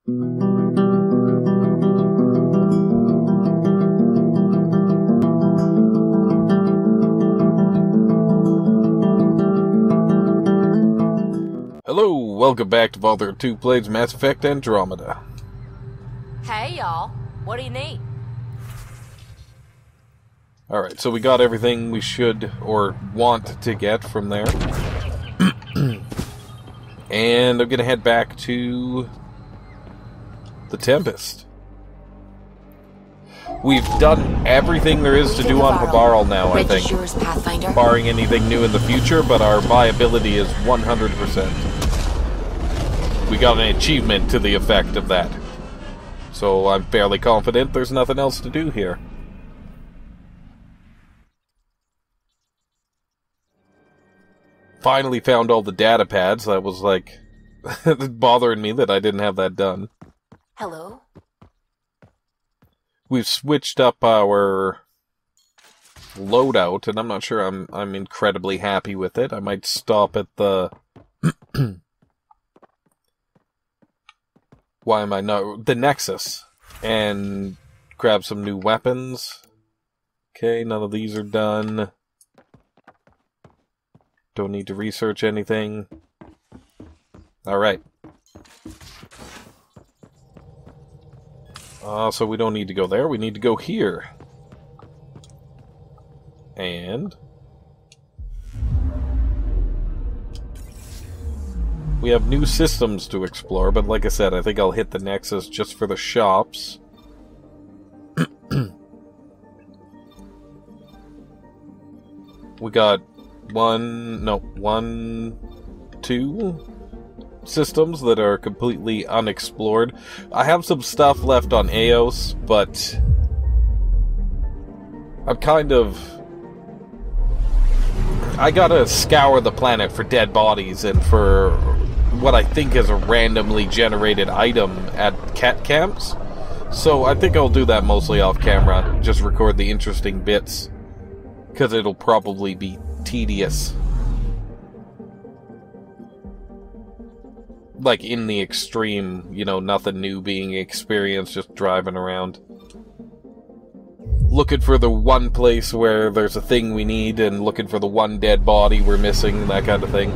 Hello, welcome back to FatherofTwo Plays Mass Effect Andromeda. Hey y'all, what do you need? Alright, so we got everything we should or want to get from there. And I'm gonna head back to the Tempest. We've done everything there is to do on Pavarl now, I think. Yours, pathfinder. Barring anything new in the future, but our viability is 100%. We got an achievement to the effect of that. So I'm fairly confident there's nothing else to do here. Finally found all the data pads. That was like bothering me that I didn't have that done. Hello? We've switched up our loadout, and I'm not sure I'm incredibly happy with it. I might stop at the why am I not the Nexus and grab some new weapons. Okay, none of these are done. Don't need to research anything. Alright. So we don't need to go there, we need to go here. And we have new systems to explore, but like I said, I think I'll hit the Nexus just for the shops. We got two systems that are completely unexplored. I have some stuff left on Eos, but I'm kind of... I gotta scour the planet for dead bodies and for what I think is a randomly generated item at cat camps. So I think I'll do that mostly off camera, just record the interesting bits, because it'll probably be tedious. Like, in the extreme, you know, nothing new being experienced, just driving around. Looking for the one place where there's a thing we need, and looking for the one dead body we're missing, that kind of thing.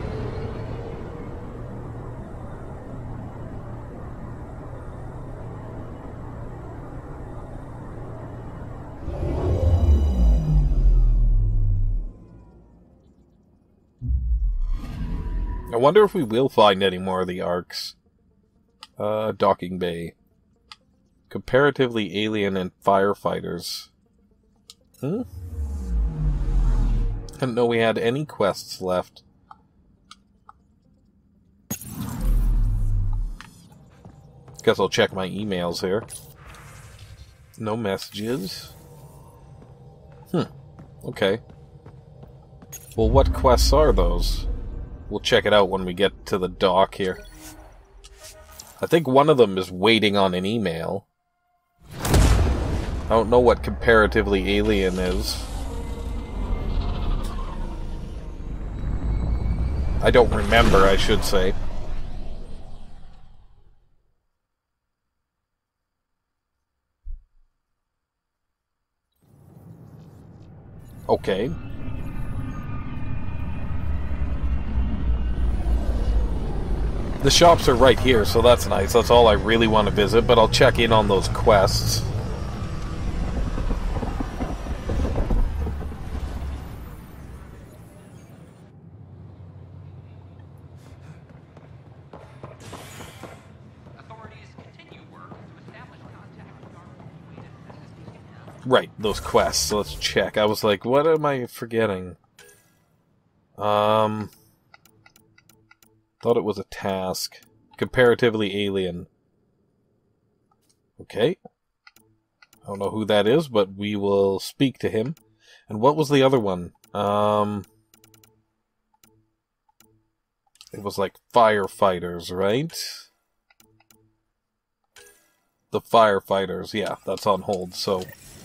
I wonder if we will find any more of the arcs. Docking Bay. Comparatively alien and firefighters. I didn't know we had any quests left. Guess I'll check my emails here. No messages. Okay. Well, what quests are those? We'll check it out when we get to the dock here. I think one of them is waiting on an email. I don't know what comparatively alien is. I don't remember, I should say. Okay. The shops are right here, so that's nice. That's all I really want to visit, but I'll check in on those quests. Right, those quests. So let's check. I was like, what am I forgetting? Thought it was a task. Comparatively alien. Okay. I don't know who that is, but we will speak to him. And what was the other one? It was like firefighters, right? The firefighters, yeah, that's on hold, so...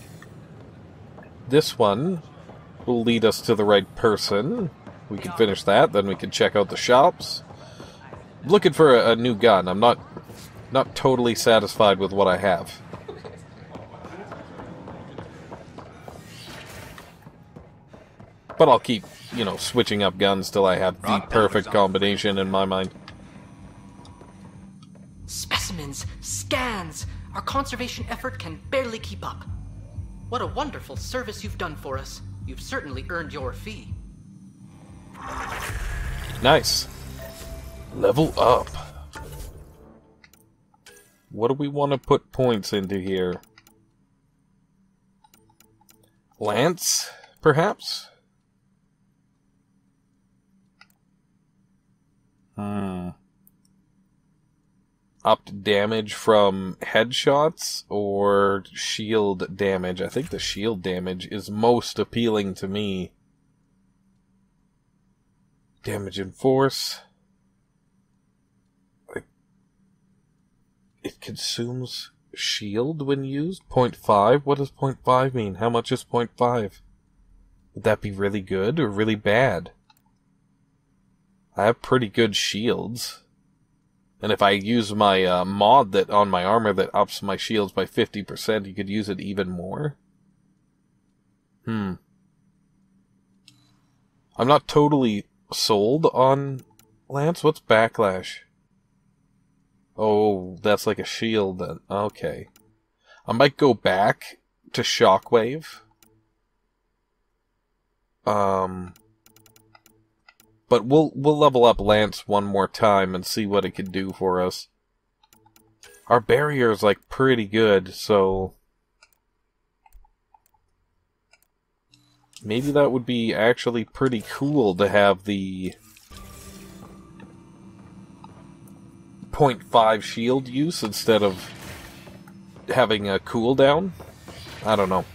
This one will lead us to the right person. We can finish that, then we can check out the shops. I'm looking for a new gun. I'm not Not totally satisfied with what I have. But I'll keep, you know, switching up guns till I have the perfect combination in my mind. Specimens, scans! Our conservation effort can barely keep up. What a wonderful service you've done for us. You've certainly earned your fee. Nice. Level up. What do we want to put points into here? Lance, perhaps? Upped damage from headshots or shield damage? I think the shield damage is most appealing to me. Damage and force. It consumes shield when used? 0.5? What does 0.5 mean? How much is 0.5? Would that be really good or really bad? I have pretty good shields. And if I use my mod that on my armor that ups my shields by 50%, you could use it even more. I'm not totally sold on Lance. What's backlash? Oh, that's like a shield then. Okay. I might go back to Shockwave. But we'll level up Lance one more time and see what it can do for us. Our barrier is like pretty good, so maybe that would be actually pretty cool to have the 0.5 shield use instead of having a cooldown. I don't know.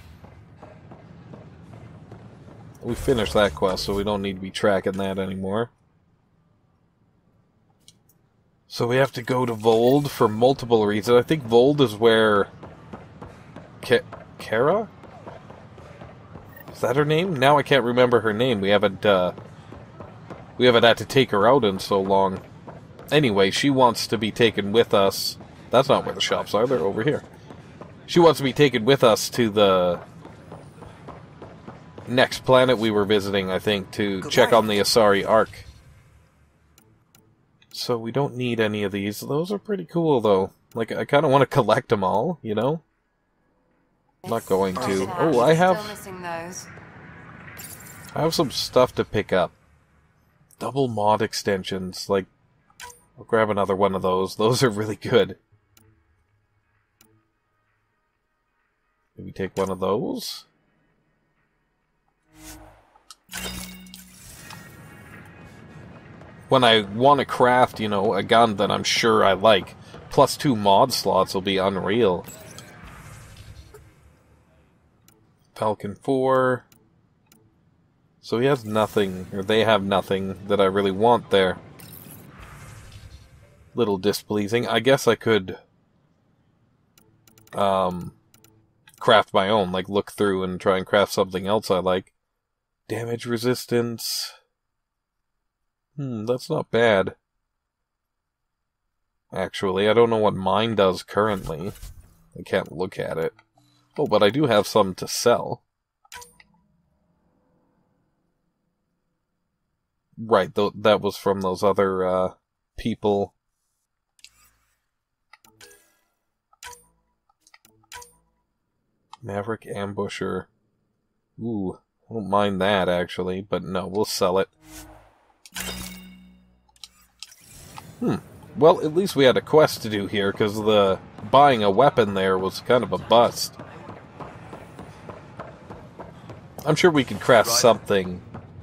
We finished that quest, so we don't need to be tracking that anymore. So we have to go to Vold for multiple reasons. I think Vold is where Kara? Is that her name? Now I can't remember her name. We haven't had to take her out in so long. Anyway, she wants to be taken with us. That's not where the shops are. They're over here. She wants to be taken with us to the next planet we were visiting, I think, to check on the Asari Ark. So we don't need any of these. Those are pretty cool, though. Like, I kind of want to collect them all, you know? I'm not going to. Oh, I have some stuff to pick up. Double mod extensions. Like, I'll grab another one of those. Those are really good. Maybe take one of those. When I want to craft, you know, a gun that I'm sure I like, +2 mod slots will be unreal. Falcon 4. So he has nothing, or they have nothing that I really want there. Little displeasing. I guess I could craft my own, like look through and try and craft something else I like. Damage resistance. That's not bad. Actually, I don't know what mine does currently. I can't look at it. Oh, but I do have some to sell. Right, that was from those other people. Maverick Ambusher. Ooh, I don't mind that, actually, but no, we'll sell it. Well, at least we had a quest to do here, because the buying a weapon there was kind of a bust. I'm sure we could craft something.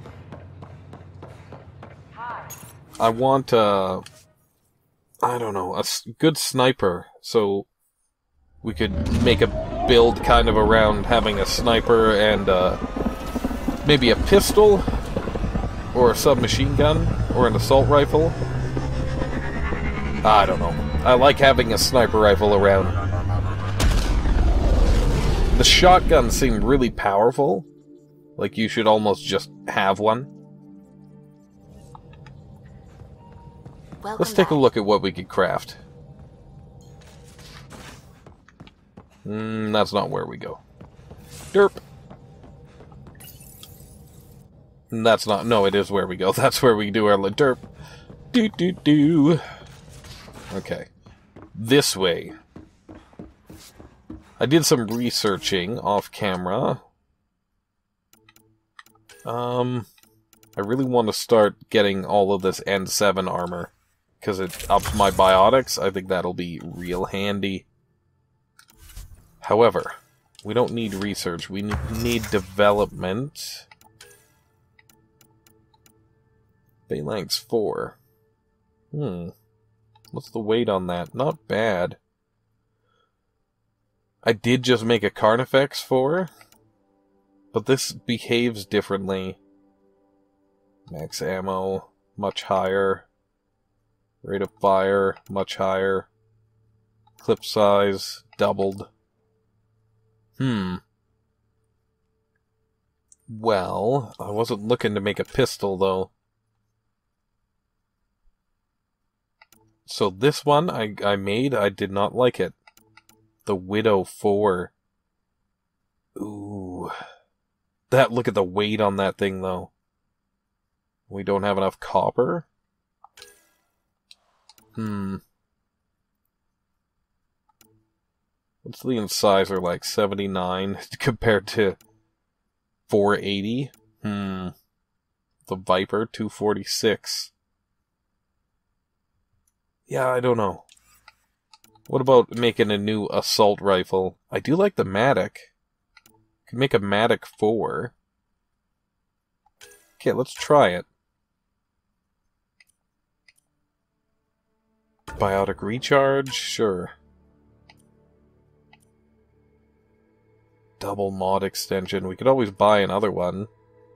I want, I don't know, a good sniper, so we could make a build kind of around having a sniper and, maybe a pistol, or a submachine gun, or an assault rifle. I don't know. I like having a sniper rifle around. The shotguns seem really powerful. Like you should almost just have one. Let's take a look at what we could craft. That's not where we go. Derp. That's not... No, it is where we go. That's where we do our derp. Do. Okay. This way. I did some researching off camera. I really want to start getting all of this N7 armor, because it ups my biotics. I think that'll be real handy. However, we don't need research. We need development. Phalanx 4. What's the weight on that? Not bad. I did just make a Carnifex 4, but this behaves differently. Max ammo, much higher. Rate of fire, much higher. Clip size, doubled. Well, I wasn't looking to make a pistol, though. So this one I made, I did not like it. The Widow 4. Ooh. Look at the weight on that thing, though. We don't have enough copper? What's the incisor like? 79 compared to 480? The Viper, 246. Yeah, I don't know. What about making a new assault rifle? I do like the Matic. Could make a Matic 4. Okay, let's try it. Biotic recharge? Sure. Double mod extension. We could always buy another one.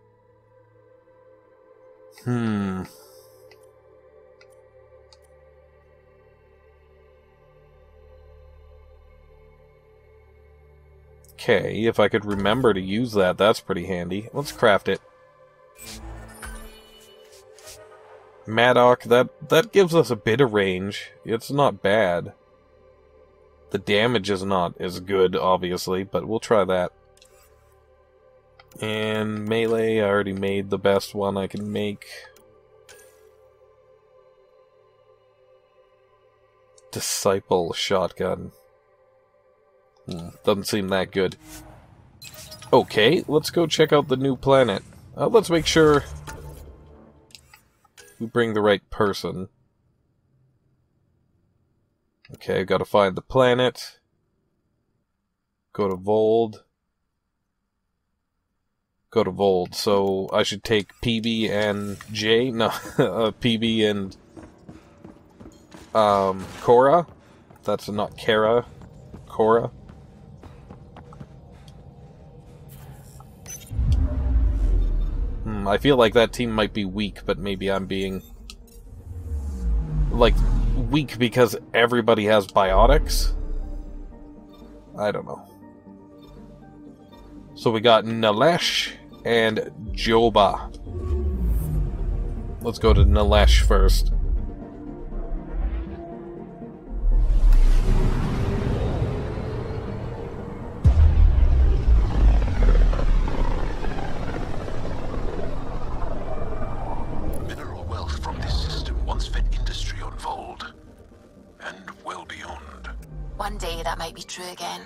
Okay, if I could remember to use that, that's pretty handy. Let's craft it. Maddock, that gives us a bit of range. It's not bad. The damage is not as good, obviously, but we'll try that. And melee, I already made the best one I can make. Disciple shotgun. Doesn't seem that good. Okay, let's go check out the new planet. Let's make sure we bring the right person. Okay, gotta find the planet. Go to Vold. Go to Vold. So I should take PB and J? No, PB and Cora. That's not Kara. Cora. I feel like that team might be weak, but maybe I'm being... like, weak because everybody has biotics? I don't know. So we got Nalesh and Joba. Let's go to Nalesh first. Be true again.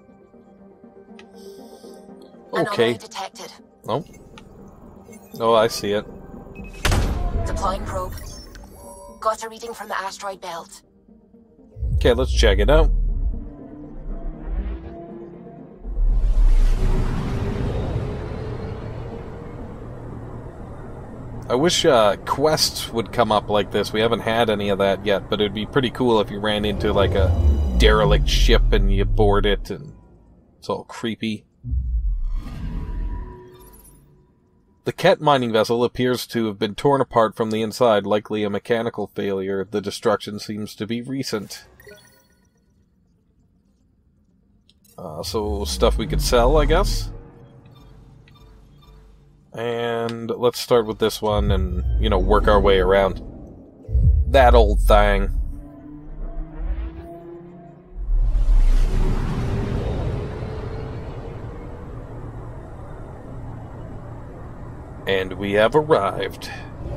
Okay. Anomaly detected. Oh. Oh, I see it. Deploying probe. Got a reading from the asteroid belt. Okay, let's check it out. I wish quests would come up like this. We haven't had any of that yet, but it'd be pretty cool if you ran into like a derelict ship and you board it and it's all creepy. The Ket mining vessel appears to have been torn apart from the inside, likely a mechanical failure. The destruction seems to be recent. So stuff we could sell, I guess? And let's start with this one and, you know, work our way around. That old thing. And we have arrived.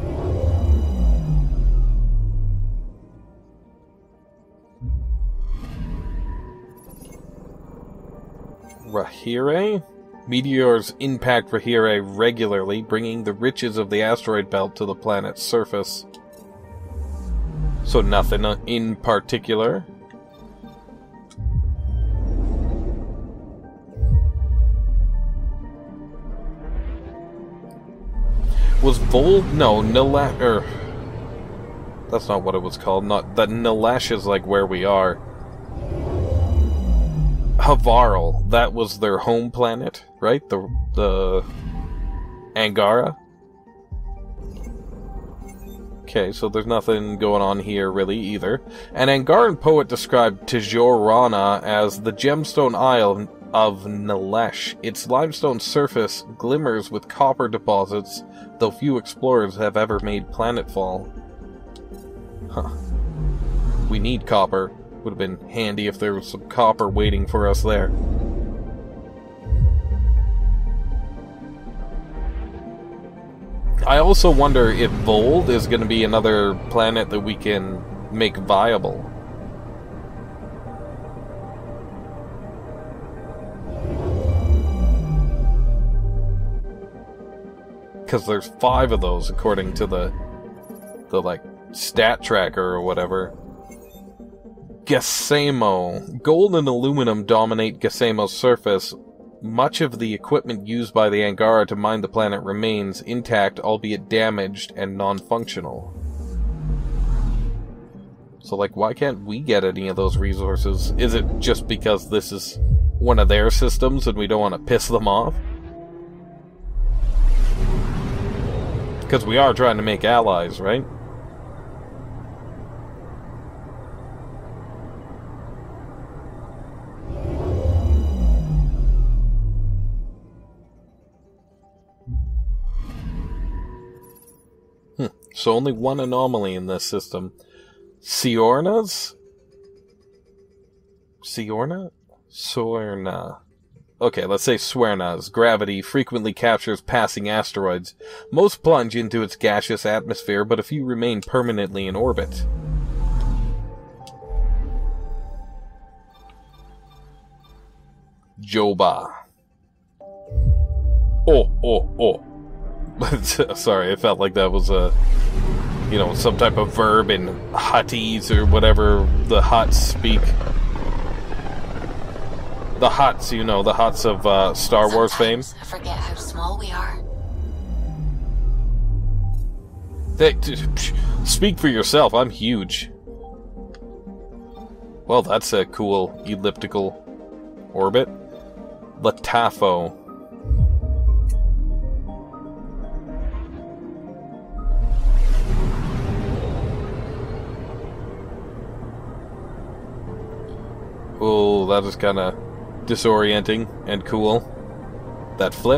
Rahire? Meteors impact Rahire regularly, bringing the riches of the asteroid belt to the planet's surface. So nothing in particular. Was Vold? No, Nilash. That's not what it was called. Not that Nilash is like where we are. Havarl, that was their home planet, right? The Angara. Okay, so there's nothing going on here really either. An Angaran poet described Tijorana as the gemstone isle of Nilesh. Its limestone surface glimmers with copper deposits, though few explorers have ever made planetfall. Huh. We need copper. Would have been handy if there was some copper waiting for us there. I also wonder if Vold is going to be another planet that we can make viable. Because there's 5 of those according to the like stat tracker or whatever. Gasemo. Gold and aluminum dominate Gasemo's surface. Much of the equipment used by the Angara to mine the planet remains intact, albeit damaged and non-functional. So, like, why can't we get any of those resources? Is it just because this is one of their systems and we don't want to piss them off? Because we are trying to make allies, right? So only one anomaly in this system. Siorna's? Siorna? Suerna. Okay, let's say Suerna's gravity frequently captures passing asteroids. Most plunge into its gaseous atmosphere, but a few remain permanently in orbit. Joba. Oh. Sorry, it felt like that was a, you know, some type of verb in Huttese or whatever the Hutts speak. The Hutts, you know, the Hutts of Star Wars fame. I forget how small we are. Speak for yourself, I'm huge. Well, that's a cool elliptical orbit. Latafo. Oh, that is kind of disorienting and cool. That flip.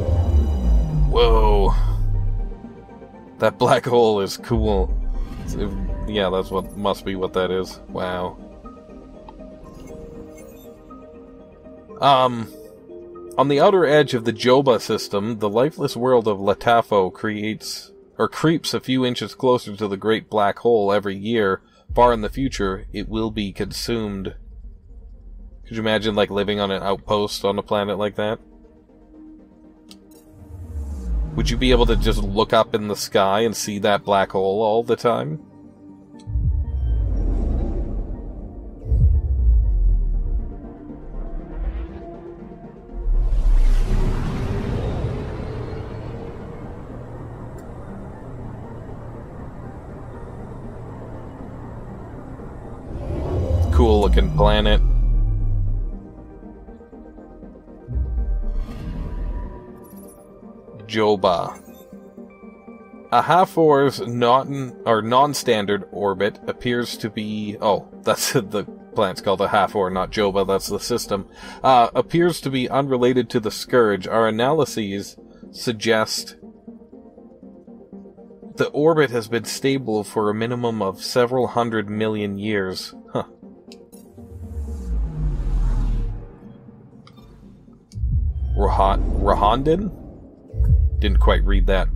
Whoa. That black hole is cool. Yeah, that's what must be what that is. Wow. On the outer edge of the Joba system, the lifeless world of Latafo creeps a few inches closer to the great black hole every year. Far in the future, it will be consumed. Could you imagine, like, living on an outpost on a planet like that? Would you be able to just look up in the sky and see that black hole all the time? Cool looking planet. Joba. A Hathor's non-standard orbit appears to be... Oh, that's the planet's called a Hathor, not Joba, that's the system. Appears to be unrelated to the Scourge. Our analyses suggest the orbit has been stable for a minimum of several 100 million years. Huh. Rahondin? Didn't quite read that.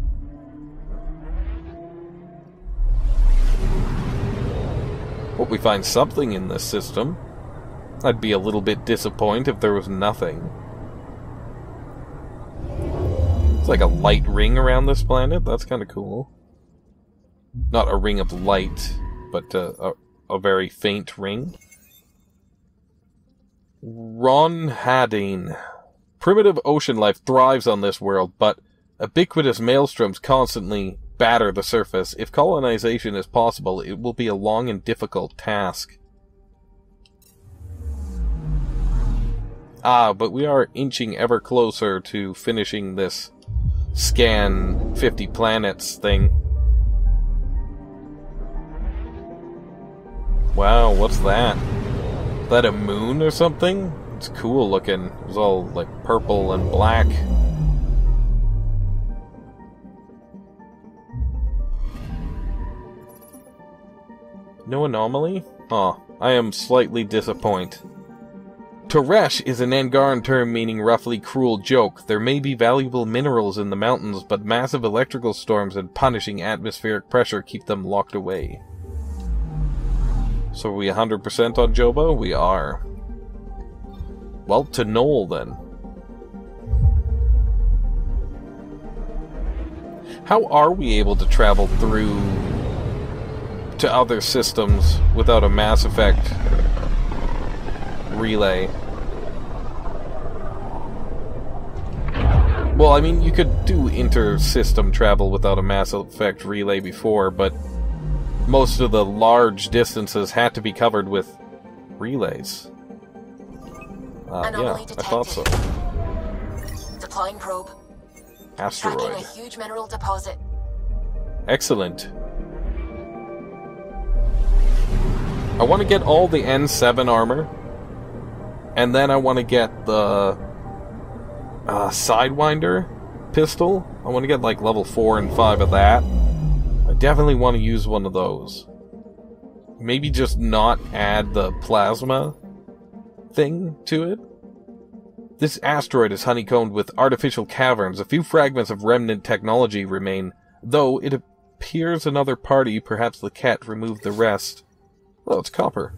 Hope we find something in this system. I'd be a little bit disappointed if there was nothing. It's like a light ring around this planet. That's kind of cool. Not a ring of light, but a very faint ring. Ron Hadine. Primitive ocean life thrives on this world, but ubiquitous maelstroms constantly batter the surface. If colonization is possible, it will be a long and difficult task. But we are inching ever closer to finishing this scan 50 planets thing. Wow, what's that? Is that a moon or something? It's cool looking. It was all like purple and black. No anomaly? Oh, I am slightly disappointed. Teresh is an Angaran term meaning roughly cruel joke. There may be valuable minerals in the mountains, but massive electrical storms and punishing atmospheric pressure keep them locked away. So are we 100% on Joba? We are. Well, to Knoll then. How are we able to travel through to other systems without a Mass Effect relay? Well, I mean, you could do inter-system travel without a Mass Effect relay before, but most of the large distances had to be covered with relays. Yeah, I thought so. Deploying probe. Asteroid. Tracking a huge mineral deposit. Excellent. I want to get all the N7 armor, and then I want to get the Sidewinder pistol. I want to get like level 4 and 5 of that. I definitely want to use one of those. Maybe just not add the plasma thing to it. This asteroid is honeycombed with artificial caverns. A few fragments of remnant technology remain, though it appears another party, perhaps the Ket, removed the rest. Oh, it's copper.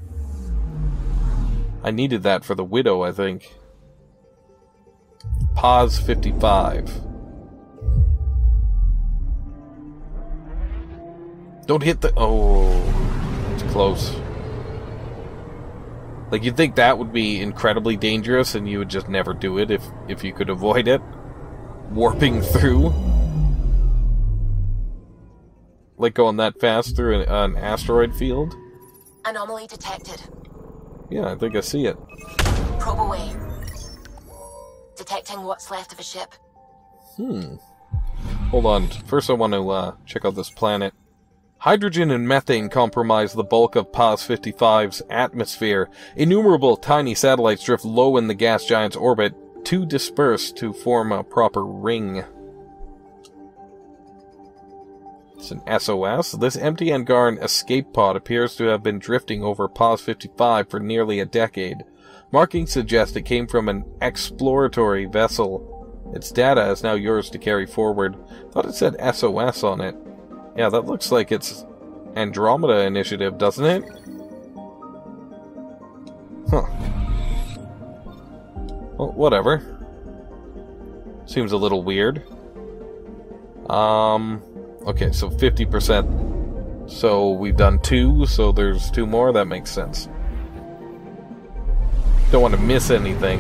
I needed that for the Widow, I think. Pause 55. Don't hit the... Oh, it's close. Like, you'd think that would be incredibly dangerous and you would just never do it if you could avoid it. Warping through. Like going that fast through an asteroid field. Anomaly detected. Yeah, I think I see it. Probe away. Detecting what's left of a ship. Hold on. First I want to check out this planet. Hydrogen and methane comprise the bulk of Paz 55's atmosphere. Innumerable tiny satellites drift low in the gas giant's orbit, too dispersed to form a proper ring. It's an SOS. This empty Angaran escape pod appears to have been drifting over Paz 55 for nearly a decade. Markings suggest it came from an exploratory vessel. Its data is now yours to carry forward. Thought it said SOS on it. Yeah, that looks like it's Andromeda Initiative, doesn't it? Huh. Well, whatever. Seems a little weird. Okay, so 50%. So we've done 2, so there's 2 more. That makes sense. Don't want to miss anything.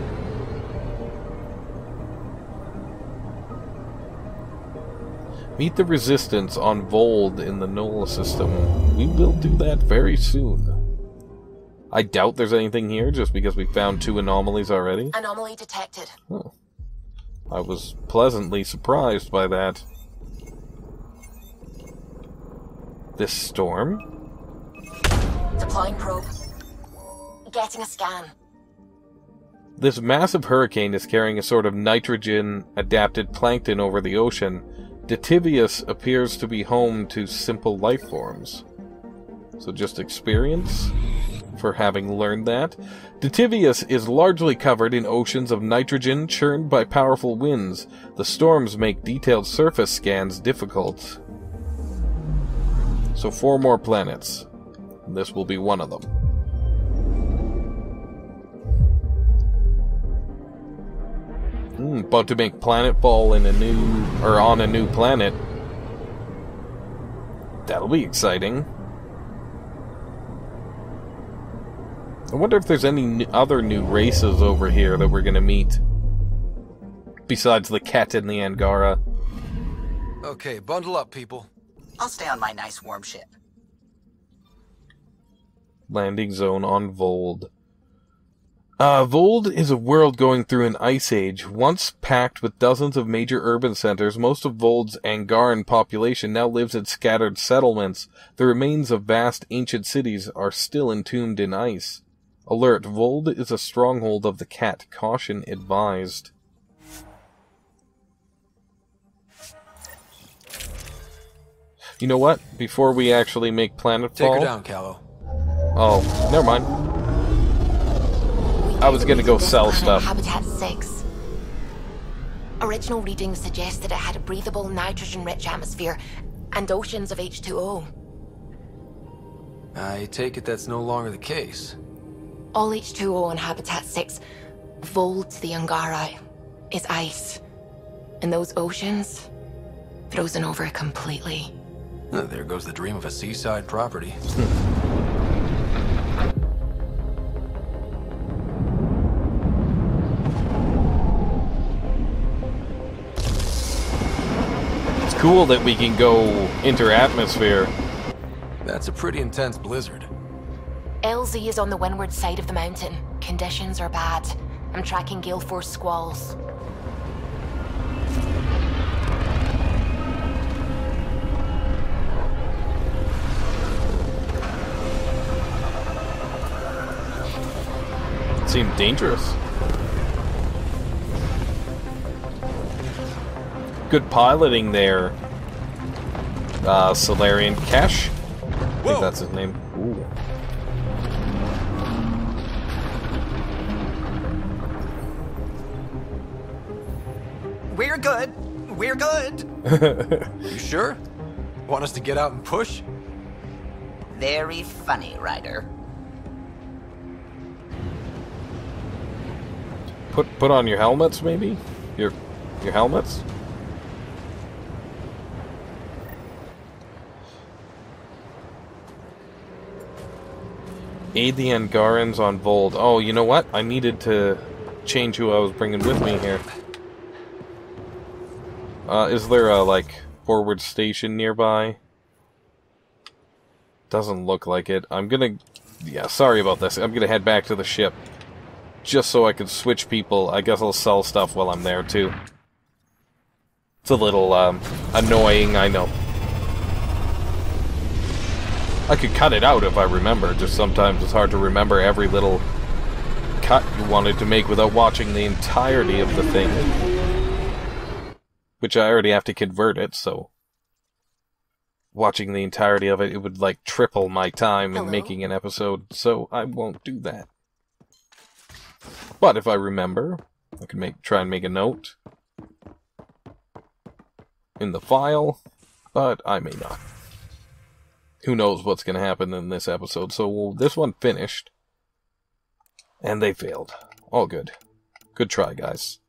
Meet the resistance on Vold in the Nola system. We will do that very soon. I doubt there's anything here, just because we found 2 anomalies already. Anomaly detected. Oh. I was pleasantly surprised by that. This storm? Deploying probe. Getting a scan. This massive hurricane is carrying a sort of nitrogen-adapted plankton over the ocean. Ditivius appears to be home to simple life forms. So just experience? for having learned that. Ditivius is largely covered in oceans of nitrogen churned by powerful winds. The storms make detailed surface scans difficult. So 4 more planets. This will be one of them. About to make planetfall in a new, or on a new planet. That'll be exciting. I wonder if there's any other new races over here that we're gonna meet. Besides the Ket and the Angara. Okay, bundle up, people. I'll stay on my nice warm ship. Landing zone on Vold. Vold is a world going through an ice age. Once packed with dozens of major urban centers, most of Vold's Angaran population now lives in scattered settlements. The remains of vast ancient cities are still entombed in ice. Alert, Vold is a stronghold of the Cat. Caution advised. You know what? Before we actually make planetfall... Take her down, Callow. Oh, never mind. I was gonna go sell stuff. Habitat 6. Original readings suggest that it had a breathable, nitrogen-rich atmosphere and oceans of H2O. I take it that's no longer the case. All H2O on Habitat 6, Vold to the Angara, is ice. And those oceans, frozen over completely. There goes the dream of a seaside property. Cool that we can go inter-atmosphere. That's a pretty intense blizzard. LZ is on the windward side of the mountain. Conditions are bad. I'm tracking gale force squalls. It seemed dangerous. Good piloting there, Solarian Cash. I think that's his name. Ooh. We're good. We're good. You sure? Want us to get out and push? Very funny, Ryder. Put on your helmets, maybe? Your helmets? Aid the Angarans on Vold. Oh, you know what? I needed to change who I was bringing with me here. Is there a, like, forward station nearby? Doesn't look like it. I'm gonna... Yeah, sorry about this. I'm gonna head back to the ship. Just so I can switch people. I guess I'll sell stuff while I'm there, too. It's a little, annoying, I know. I could cut it out if I remember, just sometimes it's hard to remember every little cut you wanted to make without watching the entirety of the thing. Which I already have to convert it, so... Watching the entirety of it, it would, like, triple my time in making an episode, so I won't do that. But if I remember, I can try and make a note in the file, but I may not. Who knows what's going to happen in this episode. So this one finished. And they failed. All good. Good try, guys.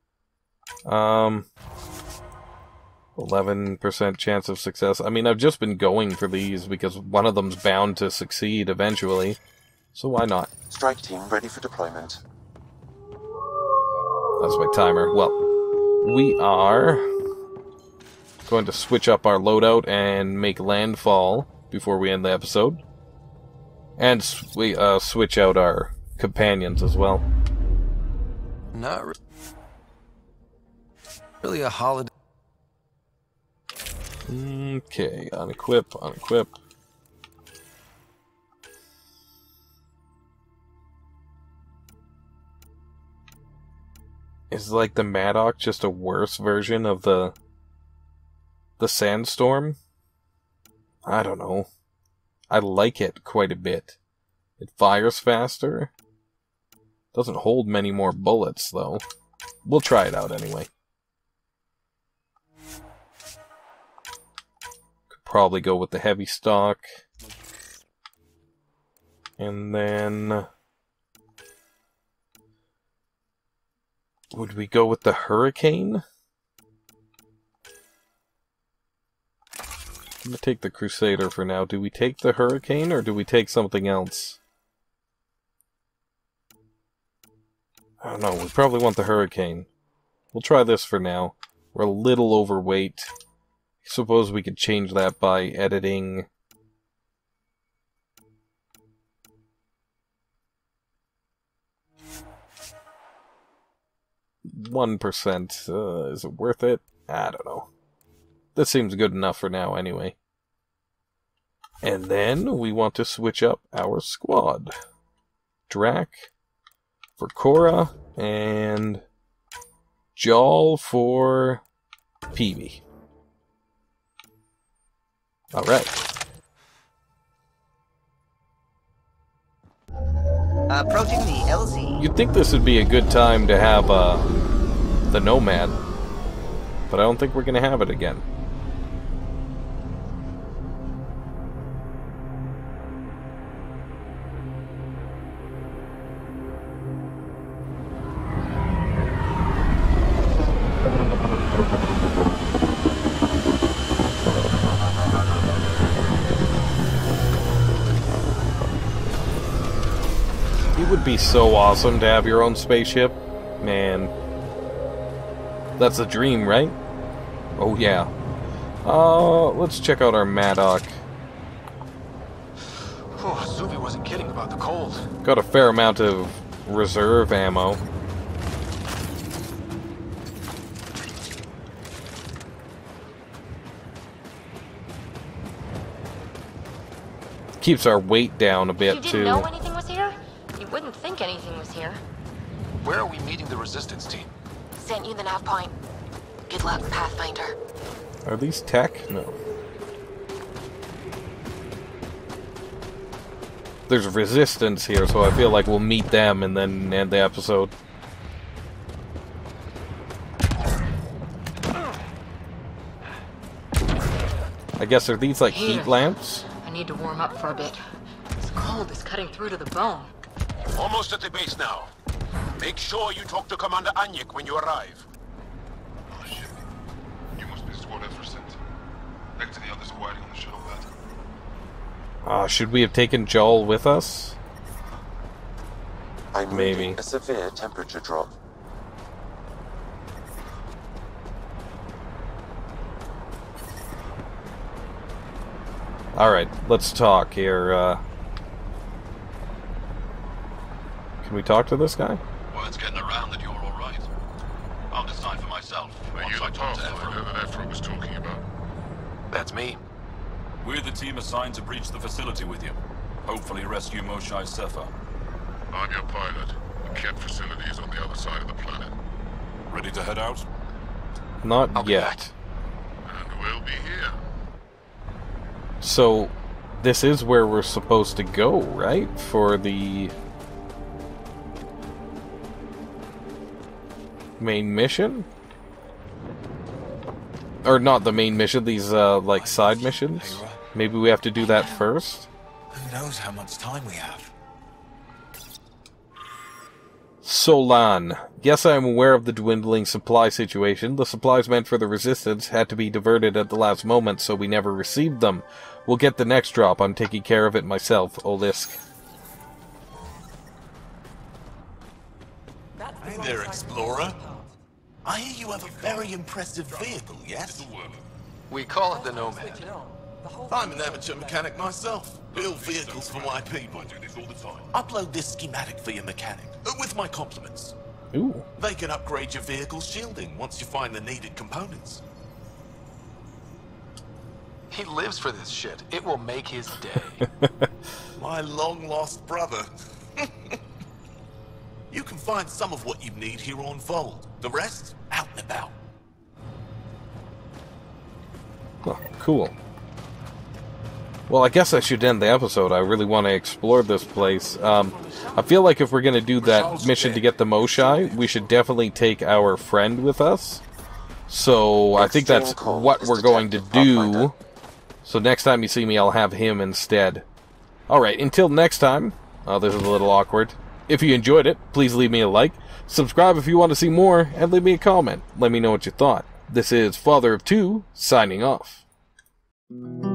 11% chance of success. I mean, I've just been going for these because one of them's bound to succeed eventually. So why not? Strike team ready for deployment. That's my timer. Well, we are going to switch up our loadout and make landfall before we end the episode. And we switch out our companions as well. Not really a holiday. Okay, unequip, unequip. Is like the Maddox just a worse version of the Sandstorm? I don't know. I like it quite a bit. It fires faster. Doesn't hold many more bullets, though. We'll try it out anyway. Could probably go with the heavy stock. And then... would we go with the Hurricane? I'm gonna take the Crusader for now. Do we take the Hurricane, or do we take something else? I don't know, we probably want the Hurricane. We'll try this for now. We're a little overweight. I suppose we could change that by editing... 1%. Is it worth it? I don't know. This seems good enough for now, anyway. And then we want to switch up our squad. Drac for Cora, and Jol for Peavy. Alright. Approaching the LZ. You'd think this would be a good time to have the Nomad, but I don't think we're going to have it again. It would be so awesome to have your own spaceship. Man. That's a dream, right? Oh, yeah. Let's check out our Maddock. Oh, Zuby wasn't kidding about the cold. Got a fair amount of reserve ammo. Keeps our weight down a bit, You too. didn't know anything was here? You wouldn't think anything was here. Where are we meeting the resistance team? Sent you the nav point. Good luck, Pathfinder. Are these tech? No. There's resistance here, so I feel like we'll meet them and then end the episode. I guess, are these like heat lamps? I need to warm up for a bit. This cold is cutting through to the bone. Almost at the base now. Make sure you talk to Commander Anyik when you arrive. Oh shit. You must be the squad F sent. Next to the others are waiting on the shuttle pad. Should we have taken Joel with us? I'm Maybe. reading a severe temperature drop. Alright, let's talk here. Can we talk to this guy? Word's getting around that you're alright. I'll decide for myself. Are you the pathfinder that Ephra was talking about? That's me. We're the team assigned to breach the facility with you. Hopefully rescue Moshae Sefer. I'm your pilot. The Kent facility is on the other side of the planet. Ready to head out? Not I'll be yet. And we'll be here. So, this is where we're supposed to go, right? For the main mission? Or not the main mission, these, like, side missions? Maybe we have to do that first? Who knows how much time we have? Solan. Yes, I am aware of the dwindling supply situation. The supplies meant for the Resistance had to be diverted at the last moment, so we never received them. We'll get the next drop. I'm taking care of it myself, Olisk. Hey there, Explorer. I hear you have a very impressive vehicle, yes? We call it the Nomad. I'm an amateur mechanic myself. Build vehicles for my people. Upload this schematic for your mechanic, with my compliments. Ooh. They can upgrade your vehicle's shielding once you find the needed components. He lives for this shit. It will make his day. My long-lost brother. You can find some of what you need here on Fold. The rest, out and about. Oh, cool. Well, I guess I should end the episode. I really want to explore this place. I feel like if we're going to do that mission to get the Moshai, we should definitely take our friend with us. So I think that's what we're going to do. So next time you see me, I'll have him instead. Alright, until next time. Oh, this is a little awkward. If you enjoyed it, please leave me a like. Subscribe if you want to see more, and leave me a comment. Let me know what you thought. This is FatherofTwo, signing off.